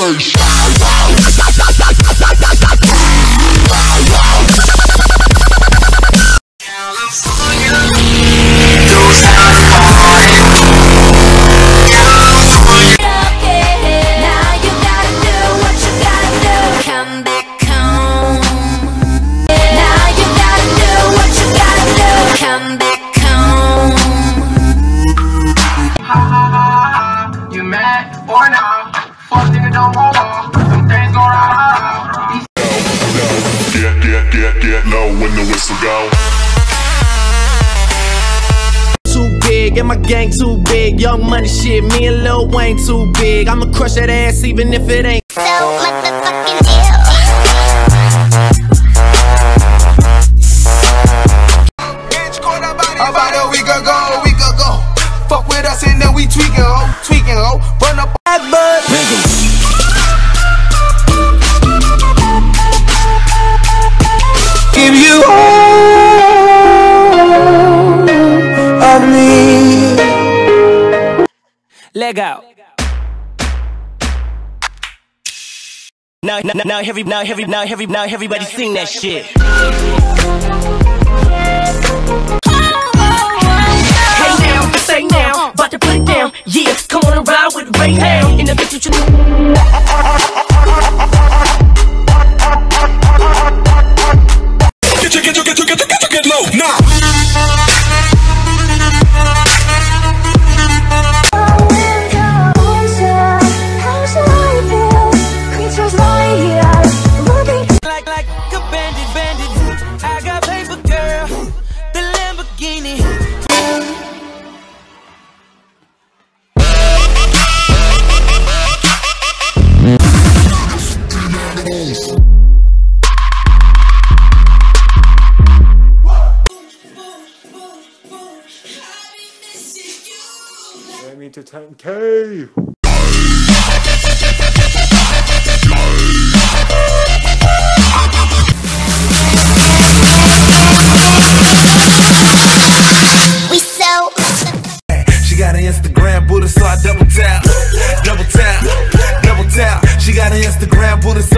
station. Get low when the whistle go. Too big and my gang too big. Young Money shit, me and Lil Wayne too big. I'ma crush that ass even if it ain't so motherfucking ill. About a week ago, fuck with us and then we tweaking, ho, run up that bud. Give you all of me. leg out. Now everybody sing that shit. Hey now, say now, about to put it down. Yeah, come on and ride with Ray now. In the bitch with you. Get low, nah. Like a bandit. I got paper, girl. The Lamborghini. Let me to 10K. She got an Instagram Buddha, so I double tap. She got an Instagram Buddha, so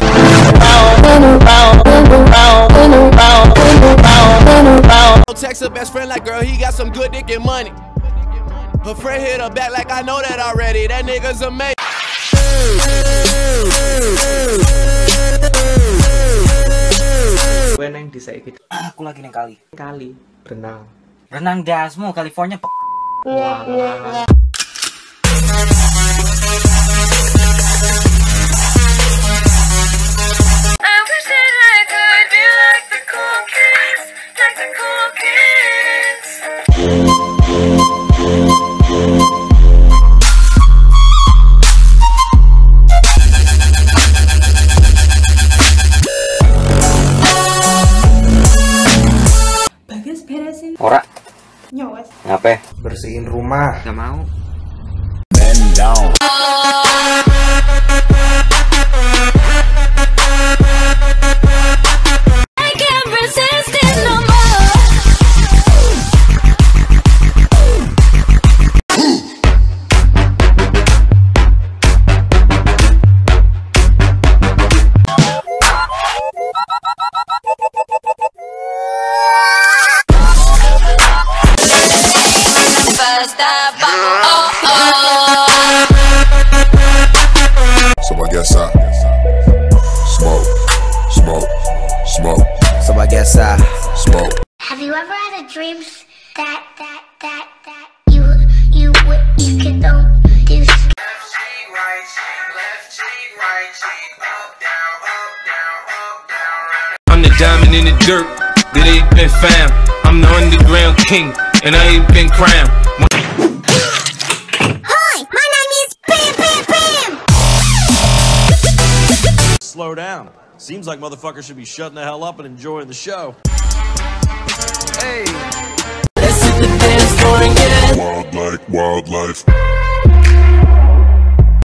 Text her best friend like, girl, he got some good dick and money. Her friend hit her back like, I know that already. That nigga's amazing. Gue neng di saya gitu. Aku lagi neng kali renang dasmu California. Wah. Ora. Ngapain? bersihin rumah. Gak mau. Bend down. I can't resist it no more. So I guess I smoke. So I guess I Smoke. Have you ever had a dream that you could do? I'm the diamond in the dirt that ain't been found. I'm the underground king, and I ain't been crowned. Hi, my name is Bam. Slow down. Seems like motherfuckers should be shutting the hell up and enjoying the show. Let's hit the dance floor and get it. Wildlife.